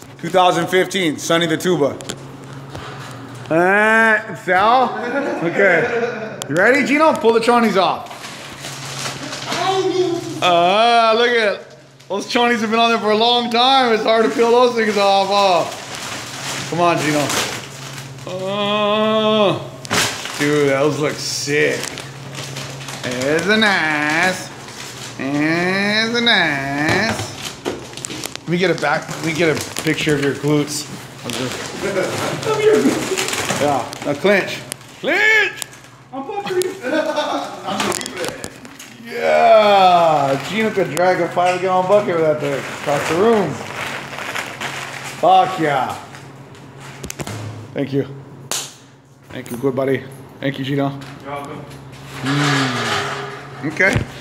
2015, Sonny the Tuba. Sal? Okay. You ready, Gino? Pull the chonies off. Look at it. Those chonies have been on there for a long time. It's hard to peel those things off. Oh. Come on, Gino. Oh. Dude, those look sick. There's a nice. There's a nice. Let me get a picture of your glutes. Yeah, now clench. Clench! I'm fucking. Yeah, Gino could drag a 5-gallon bucket with that thing across the room. Fuck yeah. Thank you. Thank you, good buddy. Thank you, Gino. You're welcome. Okay.